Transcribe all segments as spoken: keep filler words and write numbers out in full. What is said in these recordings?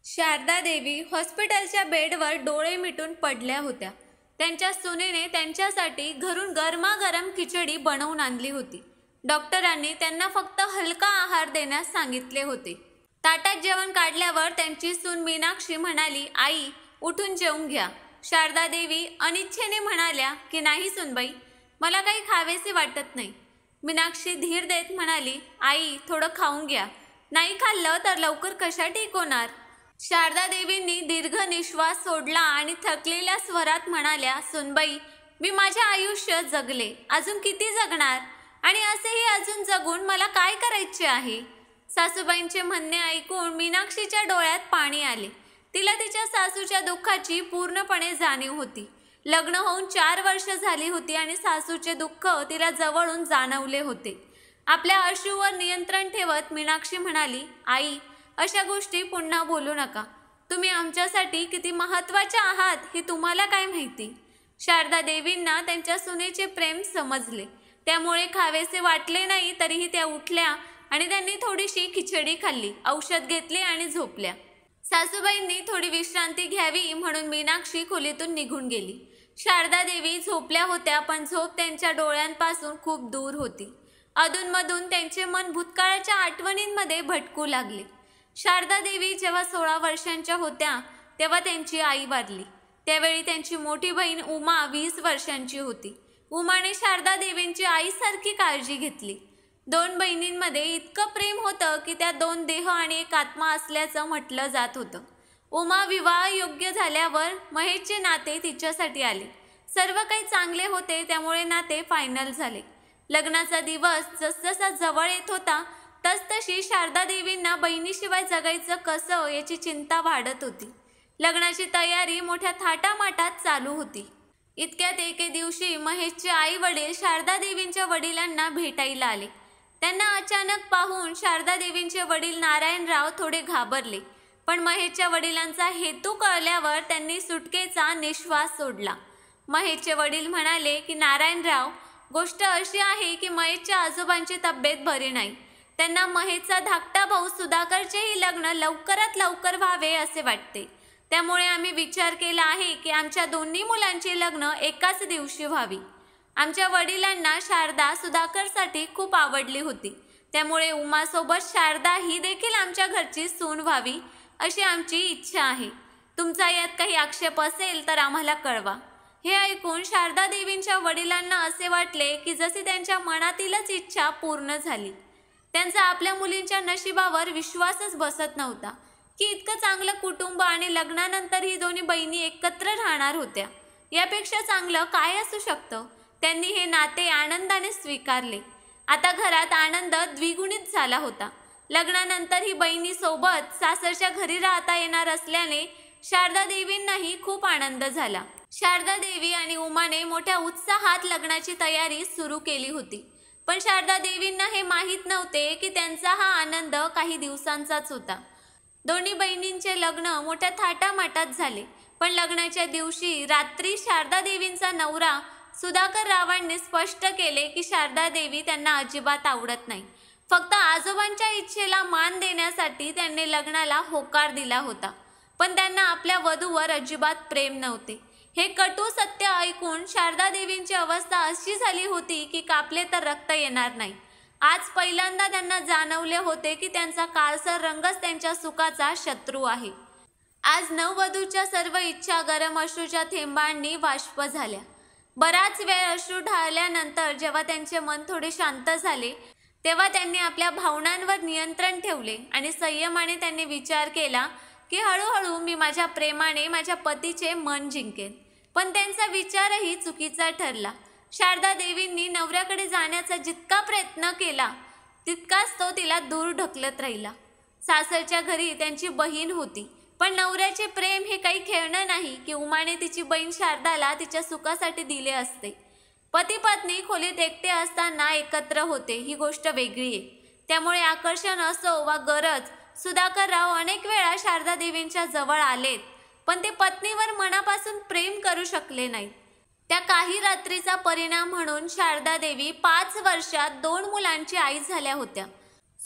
शारदा देवी हॉस्पिटलच्या बेडवर डोळे मिटून पडल्या होत्या. त्यांच्या सुनेने त्यांच्यासाठी घरून गरमागरम खिचडी बनवून आणली होती. डॉक्टरांनी त्यांना फक्त हलका आहार देण्यास सांगितले होते. ताटात जेवण काढल्यावर त्यांची सून मीनाक्षी म्हणाली, आई उठून जेवून घ्या. शारदा देवी अनिच्छेने म्हणाल्या की नाही सुनबाई, मला काही खावेसे वाटत नाही. मीनाक्षी धीर देत म्हणाली, आई थोडं खाऊन घ्या, नाही खाल्लं तर लवकर कशा ठीक होणार. शारदा देवींनी दीर्घ निश्वास सोडला आणि थकलेल्या स्वरात म्हणाल्या, सुनबाई मी माझे आयुष्य जगले, अजून किती जगणार, आणि असेही अजून जगून मला काय करायचे आहे. सासूबाईंचे म्हणणे ऐकून मीनाक्षीच्या डोळ्यात पाणी आले. तिला तिच्या सासूच्या दुःखाची पूर्णपणे जाणीव होती. लग्न होऊन चार वर्ष झाली होती आणि सासूचे दुःख तिला जवळून जाणवले होते. आपल्या अश्रूवर नियंत्रण ठेवत मीनाक्षी म्हणाली, आई अशा गोष्टी पुन्हा बोलू नका. तुम्ही आमच्यासाठी किती महत्त्वाचे आहात हे तुम्हाला काय माहिती. शारदा देवींना त्यांच्या सुनेचे प्रेम समजले. त्यामुळे खावेसे वाटले नाही तरीही त्या उठल्या आणि त्यांनी थोडीशी खिचडी खाल्ली, औषध घेतले आणि झोपल्या. सासूबाईंनी थोडी विश्रांती घ्यावी म्हणून मीनाक्षी खोलीतून निघून गेली. शारदा देवी झोपल्या होत्या, पण झोप त्यांच्या डोळ्यांपासून खूप दूर होती. अधूनमधून त्यांचे मन भूतकाळाच्या आठवणींमध्ये भटकू लागले. शारदा देवी जेव्हा सोळा वर्षांच्या होत्या तेव्हा त्यांची आई वारली. त्यावेळी त्यांची मोठी बहीण उमा वीस वर्षांची होती. उमाने शारदा देवींची आईसारखी काळजी घेतली. दोन बहिणींमध्ये इतकं प्रेम होतं की त्या दोन देह आणि एक आत्मा असल्याचं म्हटलं जात होतं. उमा विवाह योग्य झाल्यावर महेशचे नाते तिच्यासाठी आले. सर्व काही चांगले होते, त्यामुळे नाते फायनल झाले. लग्नाचा दिवस जसजसा जवळ येत होता तसतशी शारदा देवींना बहिणीशिवाय जगायचं कसं याची चिंता वाढत होती. लग्नाची तयारी मोठ्या थाटामाटात चालू होती. इतक्यात एके दिवशी महेशचे आई वडील शारदा देवींच्या वडिलांना भेटायला आले. त्यांना अचानक पाहून शारदा देवींचे वडील नारायणराव थोडे घाबरले, पण महेशच्या वडिलांचा हेतू कळल्यावर त्यांनी सुटकेचा निश्वास सोडला. महेशचे वडील म्हणाले की नारायणराव, गोष्ट अशी आहे की महेशच्या आजोबांची तब्येत बरी नाही. त्यांना महेशचा धाकटा भाऊ सुधाकरचेही लग्न लवकरात लवकर व्हावे असे वाटते. त्यामुळे आम्ही विचार केला आहे की आमच्या दोन्ही मुलांची लग्न एकाच दिवशी व्हावी. आमच्या वडिलांना शारदा सुधाकरसाठी खूप आवडली होती. त्यामुळे उमासोबत शारदा ही देखील आमच्या घरची सून व्हावी अशी आमची इच्छा आहे. तुमचा यात काही आक्षेप असेल तर आम्हाला कळवा. हे ऐकून शारदा देवींच्या वडिलांना असे वाटले की जसे त्यांच्या मनातीलच इच्छा पूर्ण झाली. त्यांचा आपल्या मुलींच्या नशिबावर विश्वासच बसत नव्हता की इतकं चांगलं कुटुंब आणि लग्नानंतर ही दोन्ही बहिणी एकत्र राहणार होत्या. यापेक्षा चांगलं काय असू शकतं. त्यांनी हे नाते आनंदाने स्वीकारले. आता घरात आनंद द्विगुणित झाला होता. लग्नानंतर ही बहिणी सोबत सासरच्या घरी राहता येणार असल्याने शारदा देवींनाही खूप आनंद झाला. शारदा देवी आणि उमाने मोठ्या उत्साहात लग्नाची तयारी सुरू केली होती. पण शारदा देवींना हे माहीत नव्हते की त्यांचा हा आनंद काही दिवसांचाच होता. दोन्ही बहिणींचे लग्न मोठ्या थाटामाटात झाले. पण लग्नाच्या दिवशी रात्री शारदा देवींचा नवरा सुधाकर रावांनी स्पष्ट केले की शारदा देवी त्यांना अजिबात आवडत नाही. फक्त आजोबांच्या इच्छेला मान देण्यासाठी त्यांनी लग्नाला होकार दिला होता, पण त्यांना आपल्या वधूवर अजिबात प्रेम नव्हते. हे कटू सत्य ऐकून शारदा देवींची अवस्था अशी झाली होती की कापले तर रक्त येणार नाही. आज पहिल्यांदा त्यांना जाणवले होते की त्यांचा काळसर रंगच त्यांच्या सुखाचा शत्रू आहे. आज नववधूच्या सर्व इच्छा गरम अश्रूच्या थेंबांनी बाष्प झाल्या. बराच वेळ अश्रू ढाळल्यानंतर जेव्हा त्यांचे मन थोडे शांत झाले तेव्हा त्यांनी आपल्या भावनांवर नियंत्रण ठेवले आणि संयमाने त्यांनी विचार केला की हळूहळू मी माझ्या प्रेमाने माझ्या पतीचे मन जिंकेन. पण त्यांचा विचारही चुकीचा ठरला. शारदा देवींनी नवऱ्याकडे जाण्याचा जितका प्रयत्न केला तितकाच तो तिला दूर ढकलत राहिला. सासरच्या घरी त्यांची बहीण होती, पण नवऱ्याचे प्रेम हे काही खेळणं नाही की उमाने तिची बहीण शारदाला तिच्या सुखासाठी दिले असते. पती पत्नी खोलीत एकटे असताना एकत्र होते ही गोष्ट वेगळी आहे. त्यामुळे आकर्षण असो वा गरज, सुधाकरराव अनेक वेळा शारदा देवींच्या जवळ आलेत, पण ते पत्नीवर मनापासून प्रेम करू शकले नाहीत. त्या काही रात्रीचा परिणाम म्हणून शारदा देवी पाच वर्षात दोन मुलांची आई झाल्या होत्या.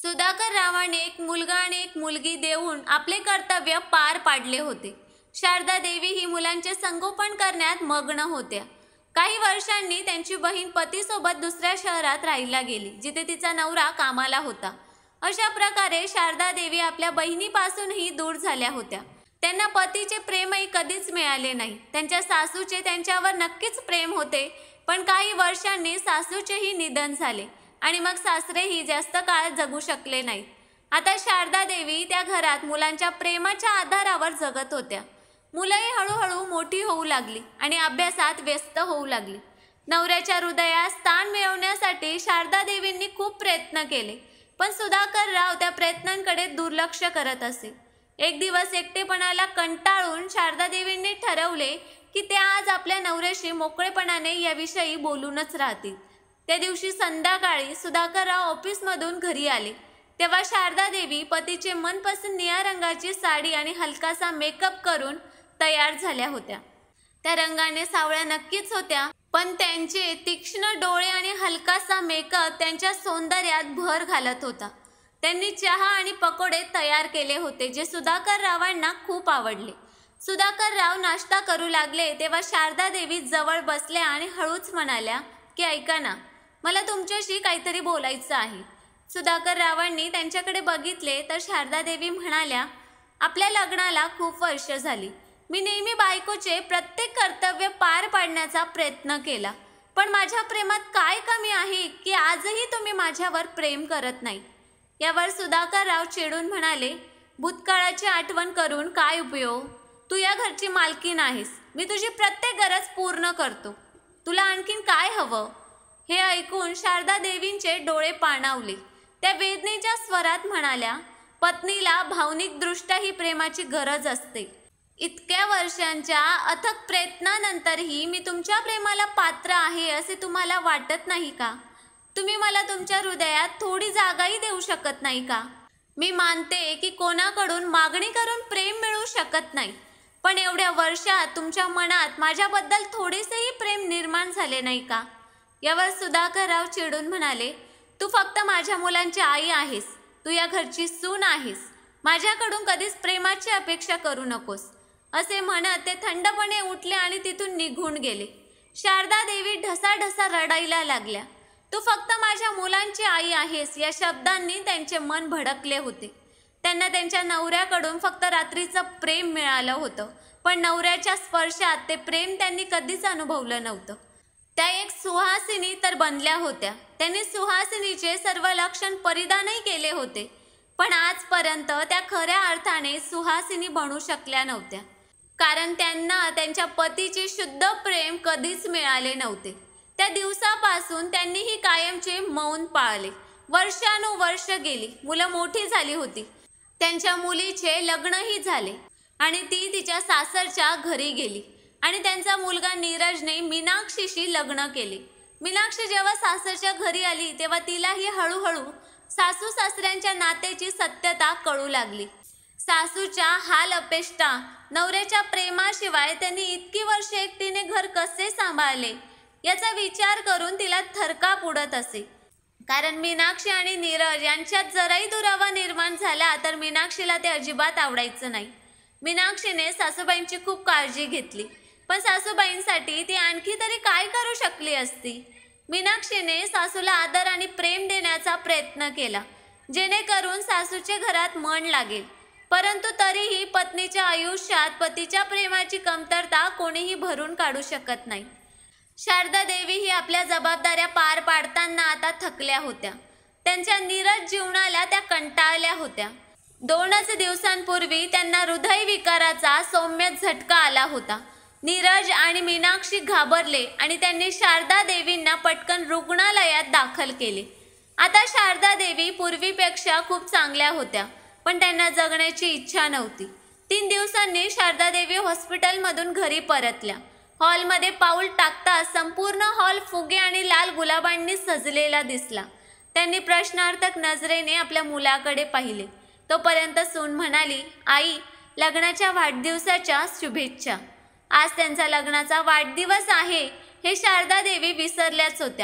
सुधाकर रावाने एक मुलगा आणि एक मुलगी देऊन आपले कर्तव्य पार पाडले होते. शारदा देवी ही मुलांचे संगोपन करण्यात मग्न होत्या. काही वर्षांनी त्यांची बहीण पतीसोबत दुसऱ्या शहरात राहायला गेली, जिथे तिचा नवरा कामाला होता. अशा प्रकारे शारदा देवी आपल्या बहिणीपासूनही दूर झाल्या होत्या. त्यांना पतीचे प्रेमही कधीच मिळाले नाही. त्यांच्या सासूचे त्यांच्यावर नक्कीच प्रेम होते, पण काही वर्षांनी सासूचेही निधन झाले आणि मग सासरेही जास्त काळ जगू शकले नाहीत. आता शारदा देवी त्या घरात मुलांच्या प्रेमाच्या आधारावर जगत होत्या. मुलंही हळूहळू मोठी होऊ लागली आणि अभ्यासात व्यस्त होऊ लागली. नवऱ्याच्या हृदयात स्थान मिळवण्यासाठी शारदा देवींनी खूप प्रयत्न केले, पण सुधाकर राव त्या प्रयत्नांकडे दुर्लक्ष करत असे. एक दिवस एकटेपणाला कंटाळून शारदा देवींनी ठरवले की ते आज आपल्या नवऱ्याशी मोकळेपणाने याविषयी बोलूनच राहतील. त्या दिवशी संध्याकाळी सुधाकर राव ऑफिसमधून घरी आले तेव्हा शारदा देवी पतीचे मनपसंत निळ्या रंगाची साडी आणि हलकासा मेकअप करून तयार झाल्या होत्या. त्या रंगाने सावळ्या नक्कीच होत्या, पण त्यांचे तीक्ष्ण डोळे आणि हलकासा मेकअप त्यांच्या सौंदर्यात भर घालत होता. त्यांनी चहा आणि पकोडे तयार केले होते, जे सुधाकर रावांना खूप आवडले. सुधाकर राव नाश्ता करू लागले तेव्हा शारदा देवी जवळ बसल्या आणि हळूच म्हणाल्या की ऐका ना, मला तुमच्याशी काहीतरी बोलायचं आहे. सुधाकर रावांनी त्यांच्याकडे बघितले तर शारदा देवी म्हणाल्या, आपल्या लग्नाला खूप वर्ष झाली. मी नेहमी बायकोचे प्रत्येक कर्तव्य पार पाडण्याचा प्रयत्न केला, पण माझ्या प्रेमात काय कमी आहे की आजही तुम्ही माझ्यावर प्रेम करत नाही. यावर सुधाकर राव चिडून म्हणाले, भूतकाळाची आठवण करून काय उपयोग? तू या घरची मालकीण आहेस. मी तुझी प्रत्येक गरज पूर्ण करतो. तुला आणखीन काय हवं? हे ऐकून शारदा देवींचे डोळे पाणावले. त्या वेदनेच्या स्वरात म्हणाल्या, पत्नीला भावनिकदृष्ट्या ही प्रेमाची गरज असते. इतक्या वर्षांच्या अथक प्रयत्नानंतरही मी तुमच्या प्रेमाला पात्र आहे असे तुम्हाला वाटत नाही का? तुम्ही मला तुमच्या हृदयात थोडी जागाही देऊ शकत नाही का? मी मानते की कोणाकडून मागणी करून प्रेम मिळू शकत नाही, पण एवढ्या वर्षात तुमच्या मनात माझ्याबद्दल थोडेसेही प्रेम निर्माण झाले नाही का? यावर सुधाकर राव चिडून म्हणाले, तू फक्त माझ्या मुलांची आई आहेस. तू या घरची सून आहेस. माझ्याकडून कधीच प्रेमाची अपेक्षा करू नकोस. असे म्हणत ते थंडपणे उठले आणि तिथून निघून गेले. शारदा देवी ढसाढसा रडायला लागल्या. तू फक्त माझ्या मुलांची आई आहेस या शब्दांनी त्यांचे मन भडकले होते. त्यांना त्यांच्या नवऱ्याकडून फक्त रात्रीचं प्रेम मिळालं होतं, पण नवऱ्याच्या स्पर्शात ते प्रेम त्यांनी कधीच अनुभवलं नव्हतं. त्या एक सुहासिनी तर बनल्या होत्या. त्यांनी सुहासिनीचे सर्व लक्षण परिधानही केले होते, पण आजपर्यंत त्या खऱ्या अर्थाने सुहासिनी बनू शकल्या नव्हत्या, कारण त्यांना त्यांच्या पतीचे शुद्ध प्रेम कधीच मिळाले नव्हते. त्या दिवसापासून त्यांनीही कायमचे मौन पाळले. वर्षानुवर्ष गेली. मुलं मोठी झाली होती. त्यांच्या मुलीचे लग्नही झाले आणि ती तिच्या सासरच्या घरी गेली आणि त्यांचा मुलगा नीरजने मीनाक्षीशी लग्न केले. मीनाक्षी जेव्हा सासरच्या घरी आली तेव्हा तिलाही हळूहळू सासू सासऱ्यांच्या नात्याची सत्यता कळू लागली. सासूच्या हाल अपेष्टा, नवऱ्याच्या प्रेमाशिवाय त्यांनी इतकी वर्ष एकटीने घर कसे सांभाळले याचा विचार करून तिला थरकाप उडत असे. कारण मीनाक्षी आणि नीरज यांच्यात जराही दुरावा निर्माण झाला तर मीनाक्षीला ते अजिबात आवडायचं नाही. मीनाक्षीने सासूबाईंची खूप काळजी घेतली, पण सासूबाईंसाठी ती आणखी तरी काय करू शकली असती. मीनाक्षीने सासूला आदर आणि प्रेम देण्याचा प्रयत्न केला, जेणेकरून सासूच्या घरात मन लागेल, परंतु तरीही पत्नीच्या आयुष्यात पतीच्या प्रेमाची कमतरता कोणीही भरून काढू शकत नाही. शारदा देवी ही आपल्या जबाबदाऱ्या पार पाडताना आता थकल्या होत्या. त्यांच्या नीरज जीवनाला त्या कंटाळल्या होत्या. दोनच दिवसांपूर्वी त्यांना हृदयविकाराचा सौम्य झटका आला होता. नीरज आणि मीनाक्षी घाबरले आणि त्यांनी शारदा देवींना पटकन रुग्णालयात दाखल केले. आता शारदा देवी पूर्वीपेक्षा खूप चांगल्या होत्या, पण त्यांना जगण्याची इच्छा नव्हती. तीन दिवसांनी शारदा देवी हॉस्पिटलमधून घरी परतल्या. हॉलमध्ये पाऊल टाकताच संपूर्ण हॉल फुगे आणि लाल गुलाबांनी सजलेला दिसला. त्यांनी प्रश्नार्थक नजरेने आपल्या मुलाकडे पाहिले. तोपर्यंत सून म्हणाली, आई, लग्नाच्या वाढदिवसाच्या शुभेच्छा. आज त्यांचा लग्नाचा वाढदिवस आहे हे शारदा देवी विसरल्याच होत्या,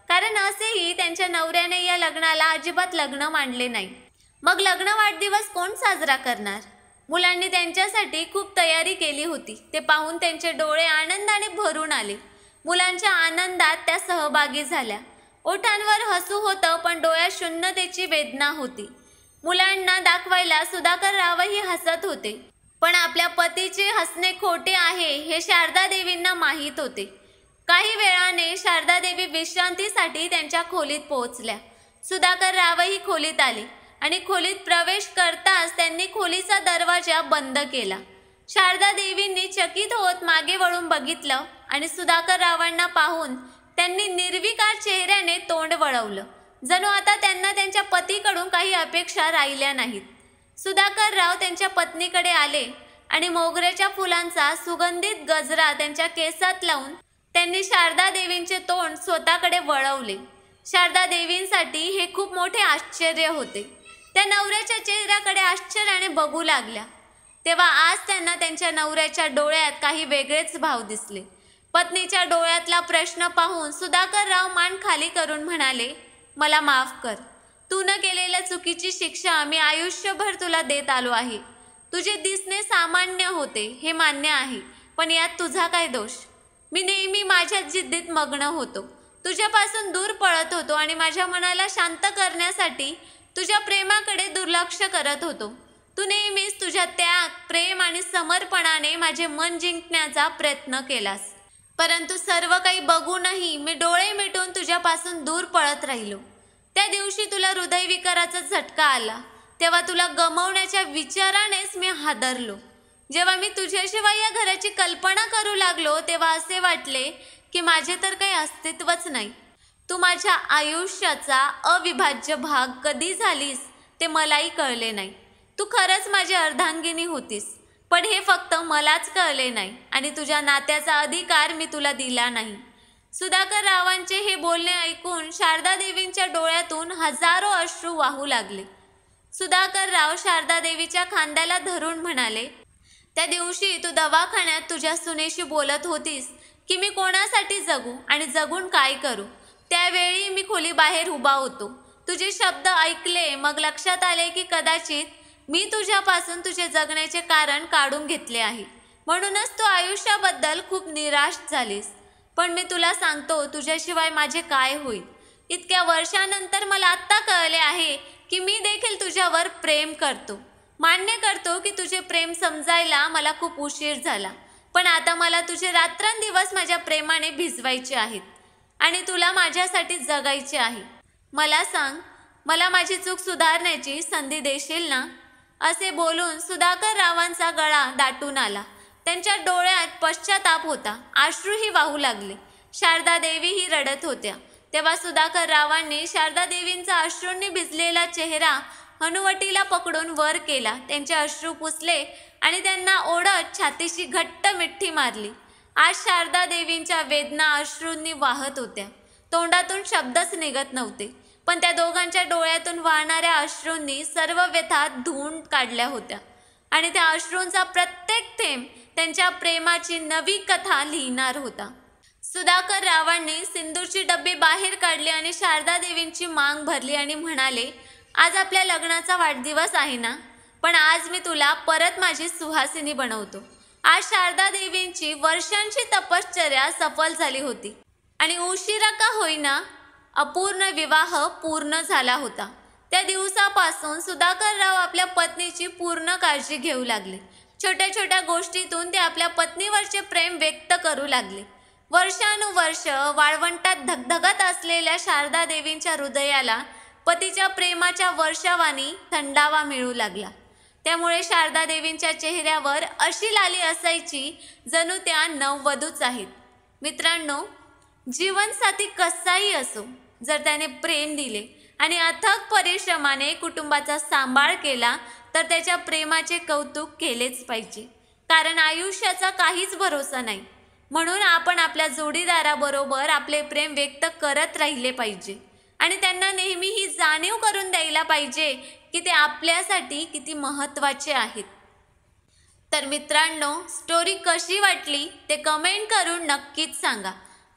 कारण असेही त्यांच्या नवऱ्याने या लग्नाला अजिबात लग्न मानले नाही. मग लग्न वाढदिवस कोण साजरा करणार? मुलांनी त्यांच्यासाठी खूप तयारी केली होती. ते पाहून त्यांचे डोळे आनंदाने भरून आले. मुलांच्या आनंदात त्या सहभागी झाल्या. ओठांवर हसू होतं, पण डोळ्यात शून्यतेची वेदना होती. मुलांना दाखवायला सुधाकर रावही हसत होते, पण आपल्या पतीचे हसणे खोटे आहे हे शारदा देवींना माहीत होते. काही वेळाने शारदा देवी विश्रांतीसाठी त्यांच्या खोलीत पोहोचल्या. सुधाकर रावही खोलीत आले आणि खोलीत प्रवेश करताच त्यांनी खोलीचा दरवाजा बंद केला. शारदा देवींनी चकित होत मागे वळून बघितलं आणि सुधाकर रावांना पाहून त्यांनी निर्विकार चेहऱ्याने तोंड वळवलं. जणू आता त्यांना त्यांच्या पतीकडून काही अपेक्षा राहिल्या नाहीत. सुधाकर राव त्यांच्या पत्नीकडे आले आणि मोगऱ्याच्या फुलांचा सुगंधित गजरा त्यांच्या केसात लावून त्यांनी शारदा देवींचे तोंड स्वतःकडे वळवले. शारदा देवींसाठी हे खूप मोठे आश्चर्य होते. त्या नवऱ्याच्या चेहऱ्याकडे आश्चर्याने बघू लागल्या. तेव्हा आज त्यांना त्यांच्या नवऱ्याच्या डोळ्यात काही वेगळेच भाव दिसले. पत्नीच्या डोळ्यातला प्रश्न पाहून सुधाकर राव मान खाली करून म्हणाले, मला माफ कर. तू न केलेल्या चुकीची शिक्षा मी आयुष्यभर तुला देत आलो आहे. तुझे दिसणे सामान्य होते हे मान्य आहे, पण यात तुझा काय दोष? मी नेहमी माझ्या जिद्दीत मग्न होतो, तुझ्यापासून दूर पळत होतो आणि माझ्या मनाला शांत करण्यासाठी तुझ्या प्रेमाकडे दुर्लक्ष करत होतो. तू नेहमीच तुझ्या त्याग, प्रेम आणि समर्पणाने माझे मन जिंकण्याचा प्रयत्न केलास, परंतु सर्व काही बघूनही मी डोळे मिटून तुझ्यापासून दूर पळत राहिलो. त्या दिवशी तुला हृदयविकाराचा झटका आला, तेव्हा तुला गमावण्याच्या विचारानेच मी हादरलो. जेव्हा मी तुझ्याशिवाय या घराची कल्पना करू लागलो तेव्हा असे वाटले की माझे तर काही अस्तित्वच नाही. तू माझ्या आयुष्याचा अविभाज्य भाग कधी झालीस ते मलाही कळले नाही. तू खरंच माझी अर्धांगिनी होतीस, पण हे फक्त मलाच कळले नाही आणि तुझ्या नात्याचा अधिकार मी तुला दिला नाही. सुधाकर रावांचे हे बोलणे ऐकून शारदा देवींच्या डोळ्यातून हजारो अश्रू वाहू लागले. सुधाकर राव शारदा देवीच्या खांद्याला धरून म्हणाले, त्या दिवशी तू दवाखान्यात तुझ्या सुनेशी बोलत होतीस की मी कोणासाठी जगू आणि जगून काय करू. त्यावेळी मी खोली बाहेर उभा होतो. तुझे शब्द ऐकले, मग लक्षात आले की कदाचित मी तुझ्यापासून तुझे जगण्याचे कारण काढून घेतले आहे. म्हणूनच तू आयुष्याबद्दल खूप निराश झालीस. पण मी तुला सांगतो, तुझ्याशिवाय माझे काय होईल. इतक्या वर्षानंतर मला आत्ता कळले आहे की मी देखील तुझ्यावर प्रेम करतो. मान्य करतो की तुझे प्रेम समजायला मला खूप उशीर झाला, पण आता मला तुझे रात्रंदिवस माझ्या प्रेमाने भिजवायचे आहेत आणि तुला माझ्यासाठी जगायचे आहे. मला सांग, मला माझी चूक सुधारण्याची संधी देशील ना? असे बोलून सुधाकर रावांचा गळा दाटून आला. त्यांच्या डोळ्यात पश्चाताप होता, अश्रूही वाहू लागले. शारदा देवीही रडत होत्या. तेव्हा सुधाकर रावांनी शारदा देवींचा अश्रूंनी भिजलेला चेहरा हनुवटीला पकडून वर केला, त्यांचे अश्रू पुसले आणि त्यांना ओढत छातीशी घट्ट मिठी मारली. आज शारदा देवींच्या वेदना अश्रूंनी वाहत होत्या. तोंडातून शब्दच निघत नव्हते, पण त्या दोघांच्या डोळ्यातून वाहणाऱ्या अश्रूंनी सर्व व्यथा धुवून काढल्या होत्या आणि त्या अश्रूंचा प्रत्येक थेंब त्यांच्या प्रेमाची नवी कथा लिहिणार होता. सुधाकर रावांनी सिंदूरची डब्बी बाहेर काढली आणि शारदा देवींची मांग भरली आणि म्हणाले, आज आपल्या लग्नाचा वाढदिवस आहे ना, पण आज मी तुला परत माझी सुहासिनी बनवतो. आज शारदा देवींची वर्षांची तपश्चर्या सफल झाली होती आणि उशिरा का होईना अपूर्ण विवाह पूर्ण झाला होता. त्या दिवसापासून सुधाकर राव आपल्या पत्नीची पूर्ण काळजी घेऊ लागले. छोट्या छोट्या गोष्टीतून ते आपल्या पत्नीवरचे प्रेम व्यक्त करू लागले. वर्षानुवर्ष वाळवंटात धगधगत असलेल्या शारदा देवींच्या हृदयाला पतीच्या प्रेमाच्या वर्षावानी थंडावा मिळू लागला. त्यामुळे शारदा देवींच्या चेहऱ्यावर अशी लाली असायची जणू त्या नववधूच आहेत. मित्रांनो, जीवनसाथी कसाही असो, जर त्याने प्रेम दिले आणि अथक परिश्रमाने कुटुंबाचा सांभाळ केला तर त्याच्या प्रेमाचे कौतुक केलेच पाहिजे. कारण आयुष्याचा काहीच भरोसा नाही. म्हणून आपण आपल्या जोडीदाराबरोबर आपले प्रेम व्यक्त करत राहिले पाहिजे आणि त्यांना नेहमी ही जाणीव करून द्यायला पाहिजे की ते आपल्यासाठी किती महत्त्वाचे आहेत. तर मित्रांनो, स्टोरी कशी वाटली ते कमेंट करून नक्कीच सांगा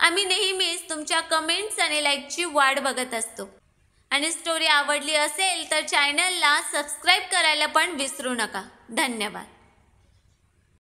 आम्ही नेहमीच तुमच्या कमेंट्स आणि लाईकची वाट बघत असतो. आणि स्टोरी आवडली असेल तर चॅनलला सबस्क्राईब करायला पण विसरू नका. धन्यवाद.